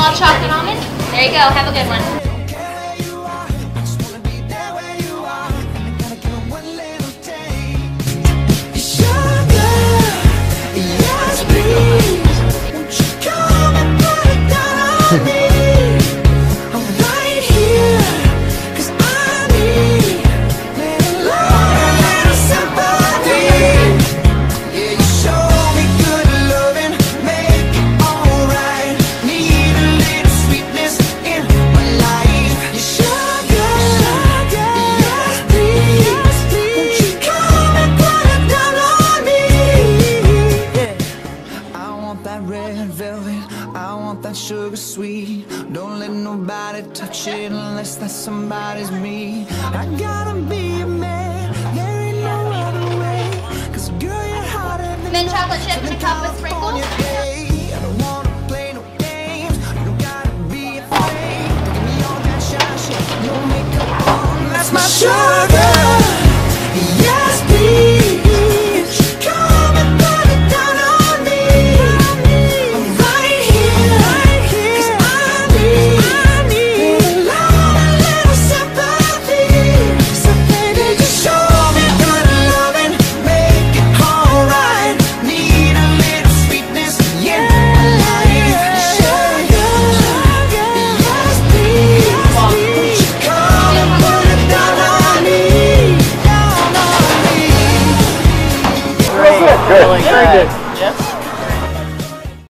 all chocolate almond. There you go. Have a good one. Sugar sweet, don't let nobody touch it unless that somebody's me. I gotta be a man, there ain't no other way, 'cause girl you're hotter than Mint chocolate chip in a cup with sprinkles. I don't wanna play no games, you don't gotta be afraid. Give me all that shine shit, no makeup on, that's my sugar. Yes, please. Good. Very good.